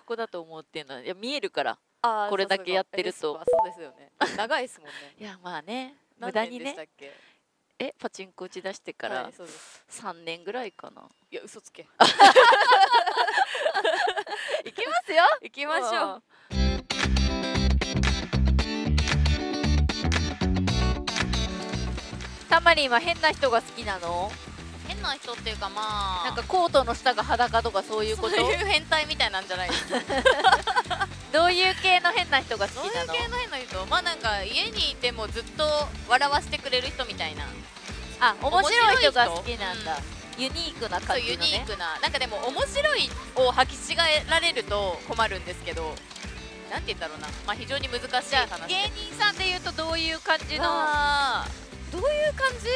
こだと思うっていうのは、いや見えるから。 あーこれだけやってるとそうですよね。長いですもんね。 いやまあね、無何駄にね。 年でしたっけ？ パチンコ打ち出してからはい、そうです。 3年ぐらいかな。 いや、嘘つけ。 いきますよ。 行きましょう。 たまりんは変な人が好きなの？ 変な人っていうか、まあなんかコートの下が裸とかそういうこと？ そういう変態みたいなんじゃないですか。 どういう系の変な人が好きなの？ どういう系の変な人？まあなんか家にいてもずっと笑わせてくれる人みたいな。 あ、面白い人が好きなんだ。 うユニークなそう、 感じのね。 ユニークな、なんかでも面白いを履き違えられると困るんですけど、なんて言うんだろうな、まあ非常に難しい話じゃあで。 芸人さんでいうとどういう感じの？ あー、どういう感じ？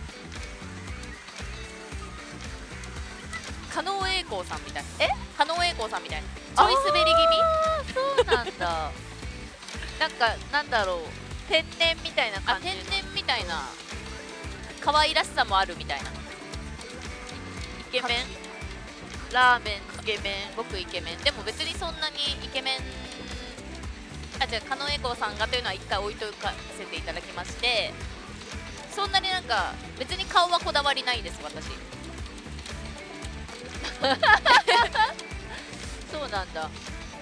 狩野英孝さんみたいな。狩野英孝さんみたいな。ちょい滑り気味。 そうなんだ。なんかなんだろう、天然みたいなあ、 感じ天然みたいな。可愛らしさもあるみたいな。イケメン？ ラーメンつけ麺。 僕イケメン。でも別にそんなにイケメン、あ、じゃあ狩野英孝さんがというのは一回置いとかせていただきまして、そんなになんか別に顔はこだわりないです、私。 そうなんだ。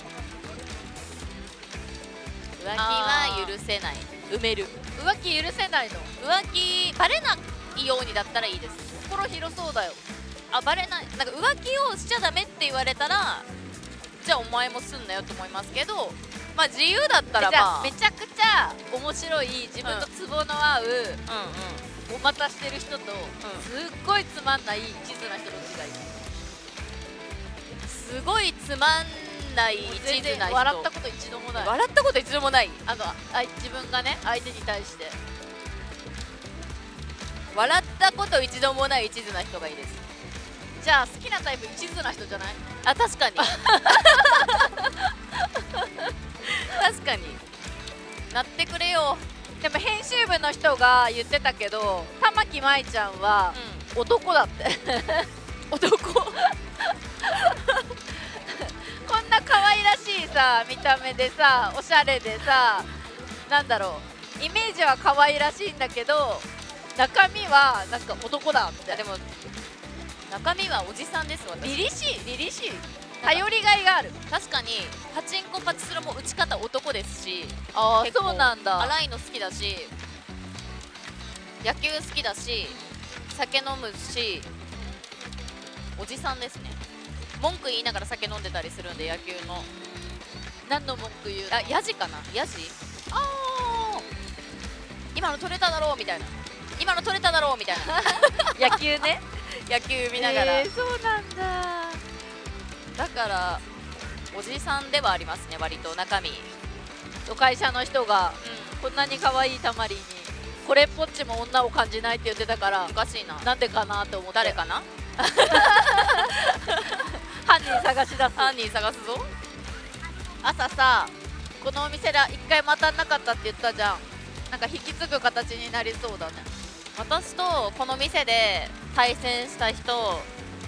浮気は許せない。埋める。 浮気許せないの？ 浮気バレないようにだったらいいです。 心広そうだよ。 あ、バレない、なんか浮気をしちゃダメって言われたら、じゃあお前もすんなよと思いますけど、まあ自由だったらじゃまあ、 あめちゃくちゃ面白い自分とツボの合う、お待たしてる人と、すっごいつまんない地図な人どっちがいい？ すごいつまんない全然一途な人。 笑ったこと一度もない。 笑ったこと一度もない。 自分がね、相手に対して。 笑ったこと一度もない一途な人がいいです。 じゃあ好きなタイプ一途な人じゃない？ あ、確かに。確かになってくれよ。 でも編集部の人が言ってたけど、玉木舞ちゃんは男だって男。 こんな可愛らしいさ見た目でさ、おしゃれでさ、なんだろう、イメージは可愛らしいんだけど中身はなんか男だって。 でも中身はおじさんです。私凛々しい、凛々しい、頼りがいがある。 確かにパチンコパチスロも打ち方男ですし、 ああ、 結構そうなんだ。 荒いの好きだし、野球好きだし、酒飲むし、おじさんですね。文句言いながら酒飲んでたりするんで、野球の。 何の文句言うの？ あ、ヤジかな、ヤジ。ああ、今の取れただろうみたいな、今の取れただろうみたいな。 野球ね。 野球見ながら、 そうなんだ。 だからおじさんではありますね、割と中身。 会社の人がこんなに可愛いたまりにこれっぽっちも女を感じないって言ってたから、 おかしいな。 なんでかなと思って。 誰かな。 犯人探し出す。 犯人探すぞ。 朝さ、このお店で一回またなかったって言ったじゃん。なんか引き継ぐ形になりそうだね。 私とこの店で対戦した人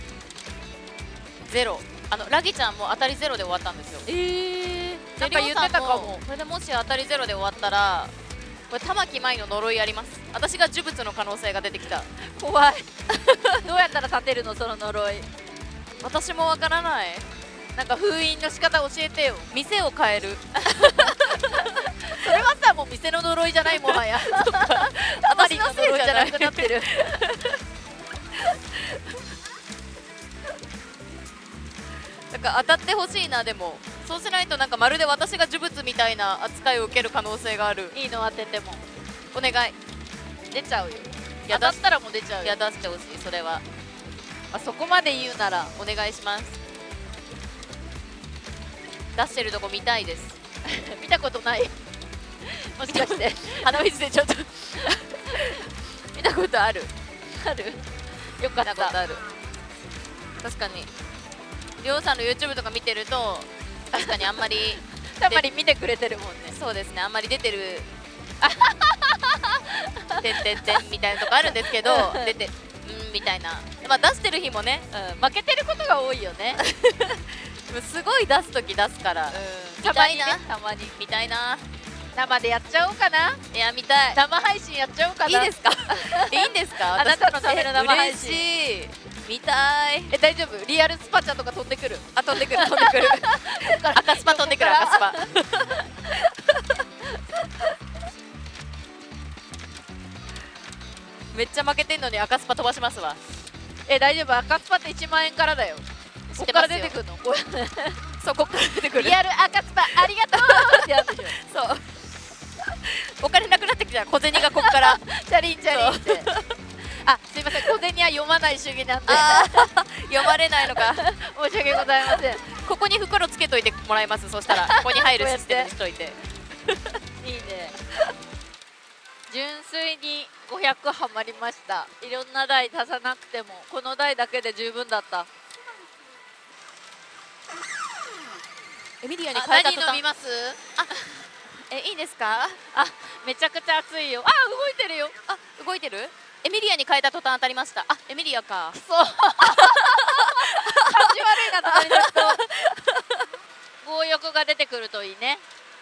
ゼロ。ラギちゃんも当たりゼロで終わったんですよ。 なんか言ってたかも。 これでもし当たりゼロで終わったら、これ玉木舞の呪いあります。私が呪物の可能性が出てきた。 怖い。どうやったら立てるのその呪い？ 私もわからない。 なんか封印の仕方教えてよ。 店を変える。 それはさ、もう店の呪いじゃない、もはや。あまりの呪いじゃなくなってる。 なんか当たってほしいな。でもそうしないとなんかまるで私が呪物みたいな扱いを受ける可能性がある。 いいの当ててもお願い。 出ちゃうよ。 いや、 当たったらもう出ちゃうよ。 いや、出してほしい。それはそこまで言うならお願いします。出してるとこ見たいです。 見たことない。もしかして鼻水でちょっと見たことある？ある？よかった。 見たことある。確かにりょうさんの YouTube とか見てると、確かにあんまりたまに見てくれてるもんね。 そうですね、あんまり出てるてんてんてんみたいなとこあるんですけど、出てみたいな、まあ出してる日もね、 負けてることが多いよね。 すごい出す時出すから、 たまにね、 見たいな、 たまに見たいな。 生でやっちゃおうかな。 いや見たい。 生配信やっちゃおうかな。 いいですかいいんですか。 あなたのための生配信。 嬉しい、見たい。 大丈夫？リアルスパチャとか飛んでくる？ あ、飛んでくる飛んでくる赤スパ飛んでくる、赤スパめっちゃ負けてんのに赤スパ飛ばしますわ。 大丈夫？赤スパって1万円からだよ。こっから出てくるの？こそう、こっから出てくる。 リアル赤スパありがとうってやるでしょ。 そうお金なくなってきたら小銭がこっからチャリンチャリンって。あ、すいません、小銭は読まない主義なんで読まれないのか申し訳ございません。 ここに袋つけといてもらいます。そしたらここに入るシステムにしといていいね。純粋に500ハマりました。いろんな台足さなくてもこの台だけで十分だった。 エミリアに変えた途端、 何飲みます？ いいですか。 あ、めちゃくちゃ熱いよ。あ、動いてるよ。 あ、動いてる。エミリアに変えた途端当たりました。あ、エミリアか。 そう感じ悪いな、隣の人。強欲が出てくるといいね。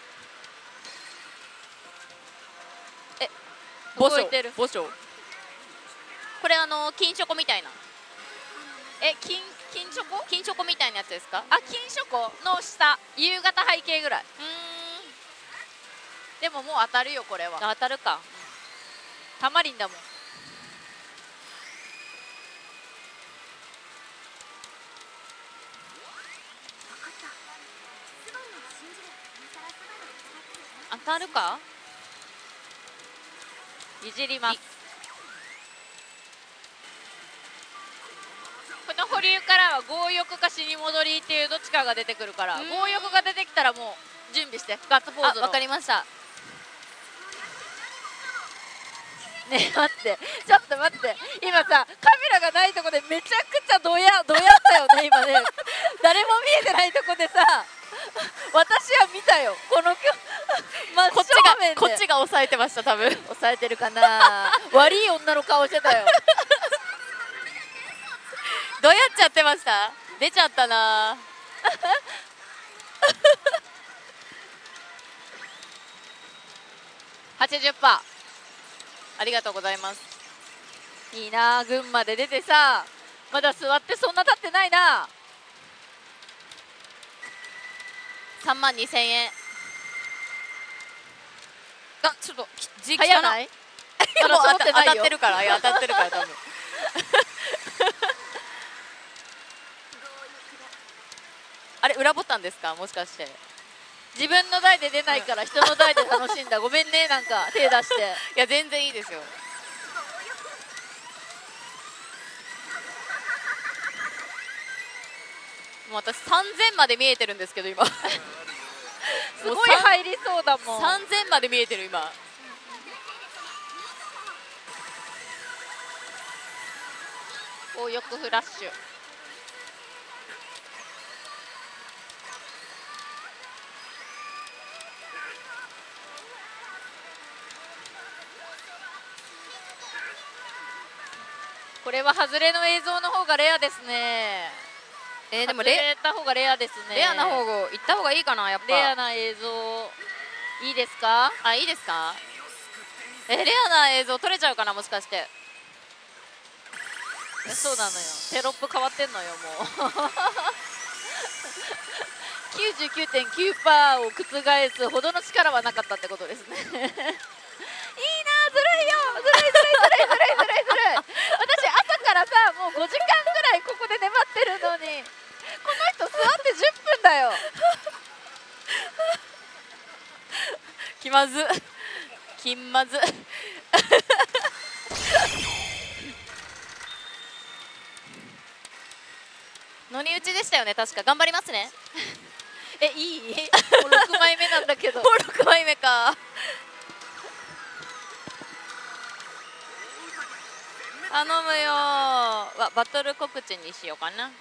動いてる。 ボショこれ金チョコみたいな。 金チョコ？ 金チョコみたいなやつですか。 あ、金チョコの下、夕方背景ぐらい。でももう当たるよ、これは。 当たるか。 タマリンだもん。 当たるか。 いじります。この保留からは強欲か死に戻りっていうどっちかが出てくるから、強欲が出てきたらもう準備して、ガッツポーズの。 わかりました。 ねえ、待って、ちょっと待って、今さ、カメラがないとこでめちゃくちゃどやったよね、今ね。誰も見えてないとこでさ、私は見たよ、この真こ正面で。 こっちが抑えてました、多分。 抑えてるかな。悪い女の顔してたよ。 どうやっちゃってました。出ちゃったな 80%。 ありがとうございます。 いいな、群馬で出てさ、まだ座ってそんな経ってないな。 32,000円。あ、ちょっと字汚早ない？まだもう揃ってないよ。 当たってるから、いや当たってるから多分あれ裏ボタンですか、もしかして。 自分の台で出ないから人の台で楽しんだ。ごめんね、なんか手出して。 いや全然いいですよ。もう私3000まで見えてるんですけど今すごい入りそうだもん。 3000まで見えてる今。 強欲フラッシュ。これは外れの映像の方がレアですね。 でも外れた方がレアですね。 レアな方が行った方がいいかな、やっぱ。 レアな映像いいですか？ あ、いいですか。レアな映像撮れちゃうかな、もしかして。 そうなのよ、テロップ変わってんのよ、もう99.9% を覆すほどの力はなかったってことですねいいな、ずるいよ、ずるいずるいずるいずるいずるい私朝からさ、もう5時間ぐらいここで粘ってるのに、この人座って10分だよ気まず気まず乗り打ちでしたよね、確か。頑張りますねいいもう6枚目なんだけどもう6枚目か。頼むよ。バトル告知にしようかな。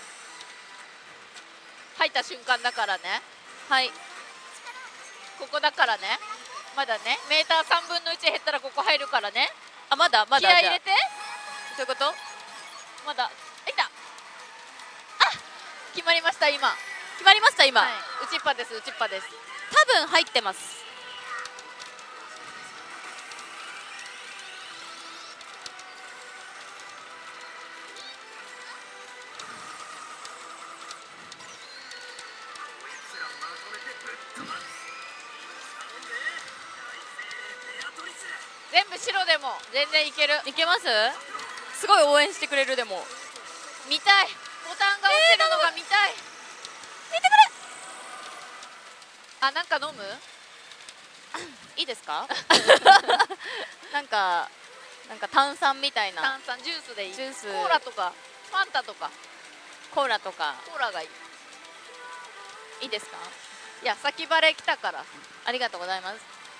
入った瞬間だからね。 はい、 ここだからね。まだね、メーター3分の1減ったらここ入るからね。 あ、まだ気合い入れて。 そういうこと。 まだいた。あ、決まりました今。 決まりました今、 はい、打ちっぱです打ちっぱです。 多分入ってます。 全部白でも全然いける。 いけます？すごい応援してくれる。でも見たい、ボタンが落ちるのが見たい。 見てくれ。 あ、なんか飲む？ いいですか？なんか炭酸みたいな。 炭酸ジュースでいい。 ジュース、 コーラとかファンタとか。 コーラとかコーラがいい。 いいですか？ いや、先バレ来たから。 ありがとうございます。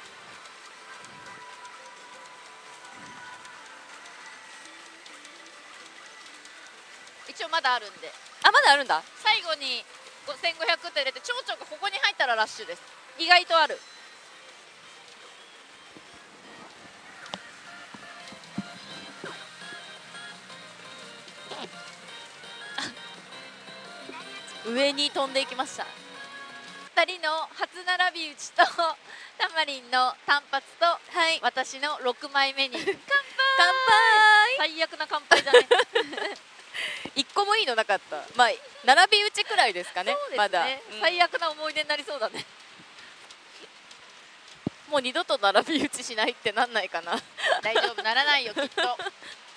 一応まだあるんで、 あ、まだあるんだ。 最後に5500って入れて蝶々がここに入ったらラッシュです。意外とある。 上に飛んでいきました。 2人の初並び打ちとタマリンの単発と、 はい、 私の6枚目に乾杯。 乾最悪な乾杯だね。 杯。一個もいいのなかった。まあ並び打ちくらいですかね。 そうですね、 まだ、 最悪な思い出になりそうだね。 もう二度と並び打ちしないってなんないかな。 大丈夫、ならないよきっと。